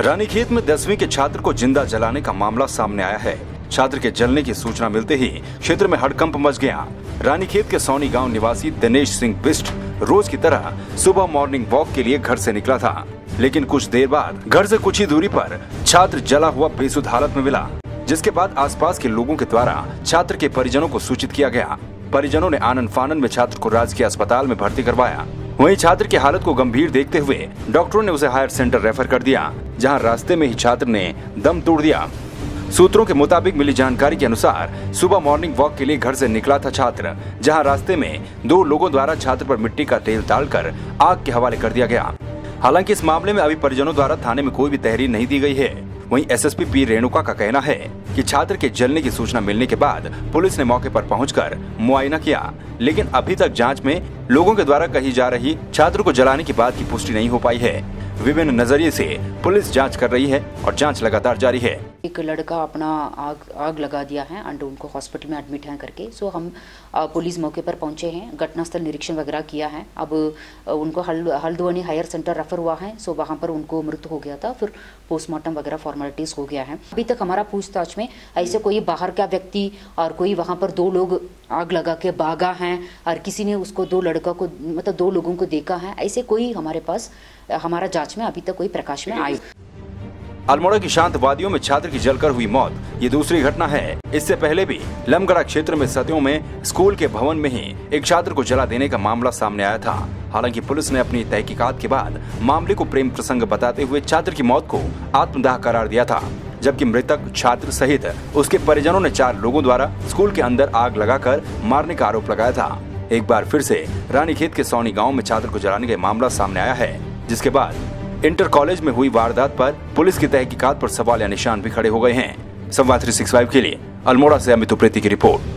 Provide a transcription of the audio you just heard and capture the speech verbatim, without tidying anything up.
रानीखेत में दसवीं के छात्र को जिंदा जलाने का मामला सामने आया है। छात्र के जलने की सूचना मिलते ही क्षेत्र में हड़कंप मच गया। रानीखेत के सोनी गांव निवासी दिनेश सिंह बिष्ट रोज की तरह सुबह मॉर्निंग वॉक के लिए घर से निकला था, लेकिन कुछ देर बाद घर से कुछ ही दूरी पर छात्र जला हुआ बेसुध हालत में मिला, जिसके बाद आसपास के लोगों के द्वारा छात्र के परिजनों को सूचित किया गया। परिजनों ने आनन फानन में छात्र को राजकीय अस्पताल में भर्ती करवाया। वहीं छात्र की हालत को गंभीर देखते हुए डॉक्टरों ने उसे हायर सेंटर रेफर कर दिया, जहां रास्ते में ही छात्र ने दम तोड़ दिया। सूत्रों के मुताबिक मिली जानकारी के अनुसार सुबह मॉर्निंग वॉक के लिए घर से निकला था छात्र, जहां रास्ते में दो लोगों द्वारा छात्र पर मिट्टी का तेल डालकर आग के हवाले कर दिया गया। हालांकि इस मामले में अभी परिजनों द्वारा थाने में कोई भी तहरीर नहीं दी गई है। वहीं एसएसपी पी रेणुका का कहना है कि छात्र के जलने की सूचना मिलने के बाद पुलिस ने मौके पर पहुंचकर मुआयना किया, लेकिन अभी तक जांच में लोगों के द्वारा कही जा रही छात्र को जलाने की बात की पुष्टि नहीं हो पाई है। विभिन्न नजरिए से पुलिस जांच कर रही है और जांच लगातार जारी है। एक लड़का अपना आग आग लगा दिया है एंड उनको हॉस्पिटल में एडमिट हैं करके, सो हम आ, पुलिस मौके पर पहुंचे हैं, घटनास्थल निरीक्षण वगैरह किया है। अब आ, उनको हल हल्द्वानी हायर सेंटर रेफर हुआ है, सो वहां पर उनको मृत्यु हो गया था, फिर पोस्टमार्टम वगैरह फॉर्मेलिटीज हो गया है। अभी तक हमारा पूछताछ में ऐसे कोई बाहर का व्यक्ति और कोई वहाँ पर दो लोग आग लगा के भागा हैं और किसी ने उसको दो लड़का को मतलब दो लोगों को देखा है, ऐसे कोई हमारे पास हमारा जांच में अभी तक कोई प्रकाश में आई। अल्मोड़ा की शांत वादियों में छात्र की जलकर हुई मौत ये दूसरी घटना है। इससे पहले भी लमगड़ा क्षेत्र में सतियों में स्कूल के भवन में ही एक छात्र को जला देने का मामला सामने आया था। हालांकि पुलिस ने अपनी तहकीकात के बाद मामले को प्रेम प्रसंग बताते हुए छात्र की मौत को आत्मदाह करार दिया था, जबकि मृतक छात्र सहित उसके परिजनों ने चार लोगों द्वारा स्कूल के अंदर आग लगाकर मारने का आरोप लगाया था। एक बार फिर से रानीखेत के सोनी गाँव में छात्र को जलाने का मामला सामने आया है, जिसके बाद इंटर कॉलेज में हुई वारदात पर पुलिस की तहकीकात पर सवाल या निशान भी खड़े हो गए हैं। संवाद थ्री सिक्सटी फाइव के लिए अल्मोड़ा से अमित उप्रेती की रिपोर्ट।